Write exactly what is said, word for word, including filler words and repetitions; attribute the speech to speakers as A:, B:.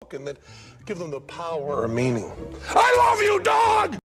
A: and that give them the power or meaning. I love you, dog!